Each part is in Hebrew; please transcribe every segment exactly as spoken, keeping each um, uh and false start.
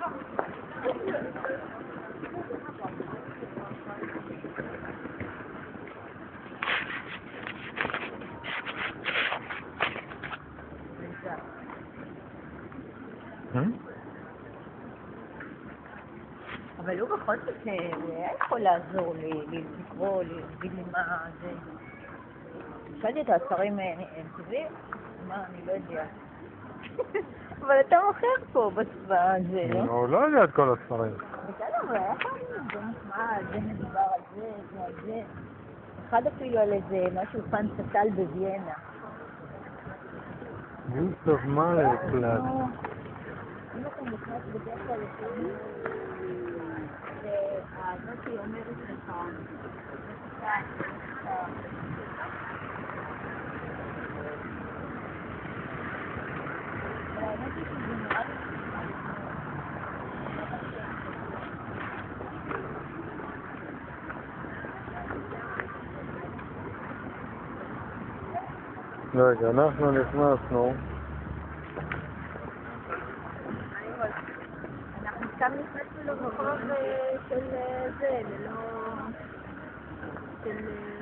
אבל הוא בכל זאת, הוא היה יכול לעזור לי, לקרוא, להגיד לי מה זה. שאלתי את השרים הם טובים? מה, אני לא יודע. אבל אתה מוכר פה בזה, לא? הוא לא יודע את כל הספרים. בסדר, אבל היה יכול להיות, זה נשמע, זה מדובר על זה, זה על זה. אחד אפילו על איזה משהו פן סטל בוויינה. יוסף, מה לפלט? אם אתם נכנס בדרך כלל לפעמים, והזאת היא אומרת לך, והאמת היא שזה נראה לי רגע, אנחנו נכנסנו. אנחנו סתם נכנסנו לרחוב של זה, ללא... של...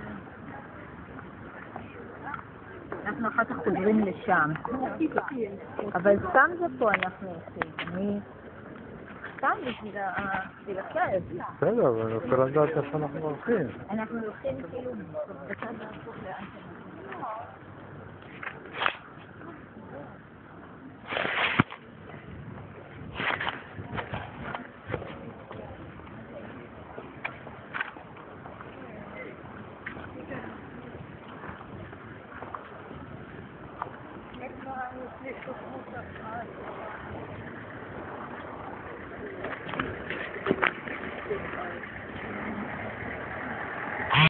אנחנו אחר כך חוזרים לשם. אבל סתם זה פה אנחנו עושים. אני... סתם בשביל הכלב. בסדר, אבל אני רוצה לדעת איפה אנחנו הולכים. אנחנו הולכים כאילו בצד להפוך לאן